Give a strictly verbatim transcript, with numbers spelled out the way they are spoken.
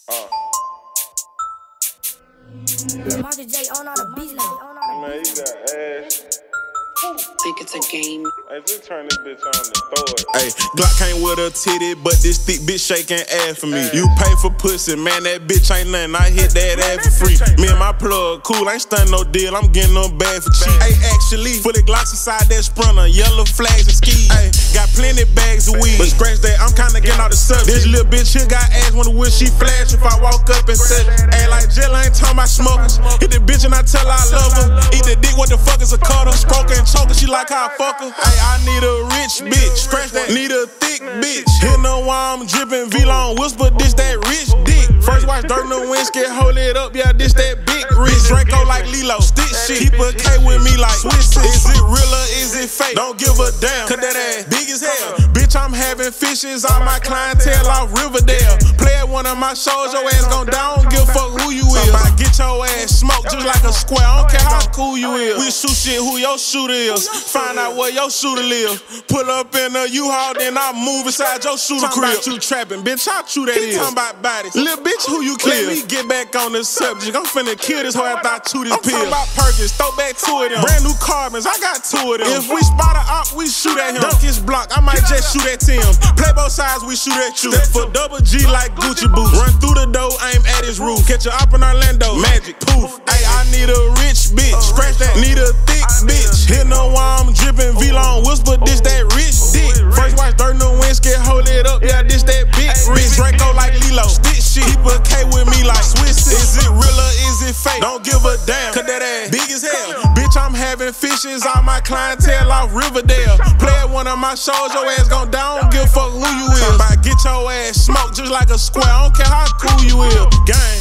Uh. Marcus J on all the beats now. Man, you got ass. Think it's a game. Hey, just turn this bitch on and throw it. Hey, Glock came with a titty, but this thick bitch shaking ass for me. Ay. You pay for pussy, man, that bitch ain't nothing. I hit that ass for free. Me and my plug, cool, ain't stunning no deal. I'm getting them bad for cheap. Hey, actually, fully Glocks inside that Sprinter, yellow flags and skis. Hey, got plenty bags of weed, but scratch that, I'm kinda getting out the subject. This little bitch here got ass when the wish she flash if I walk up and say, hey, like Jill, I ain't talking about smokers. Hit the bitch and I tell her I love her. Eat the dick, what the fuck is a cutter? Stroke and choker, she like how I fuck her. Hey, I need a rich bitch, scratch that. Need a thick bitch. Here know why I'm drippin', V-Long whisper, this that rich dick. First watch dirt in the windscreen, hold it up, yeah, this that big rich. Draco like Lilo, stick shit. Keep a K with me like Swiss. Is it real or is it fake? Don't give a damn, cause that ass big as hell. Bitch, I'm having fishes on my clientele off Riverdale. Play at one of my shows, your ass gon' down, don't give a fuck who you is. I get your ass smoked just like a square, I don't care how cool you is. We shoot shit who your shooter is. Find out where your shooter live. Pull up in a U-Haul, then I move inside your shooter crib. Talking about you trapping, bitch, how true that is. Talking about bodies. Little bitch, who you kill? Let me get back on the subject. I'm finna kill this hoe after I chew this pill. I'm talking about Perkins, throw back two of them. Brand new carbons, I got two of them. If we spot a op, we shoot at him. Dunk his block, I might just shoot at Tim. Play both sides, we shoot at you. Step for double G like Gucci boots. Run through the door, aim at his roof. Catch a op in Orlando, magic, poof. Hey, I need a rich bitch, scratch that. Need a thick bitch. Here know why I'm drippin', V-Long whisper, this that rich dick. First watch dirt in the windscreen, hold it up, yeah, this that big rich. Draco like Lilo, stick shit. Keep a K with me like Swiss. Is it real or is it fake? Don't give a damn, cause that ass big as hell. Bitch, I'm having fishes on my clientele off Riverdale. Play at one of my shows, your ass gon' down, don't give a fuck who you is. I get your ass smoked just like a square, I don't care how cool you is. Gang.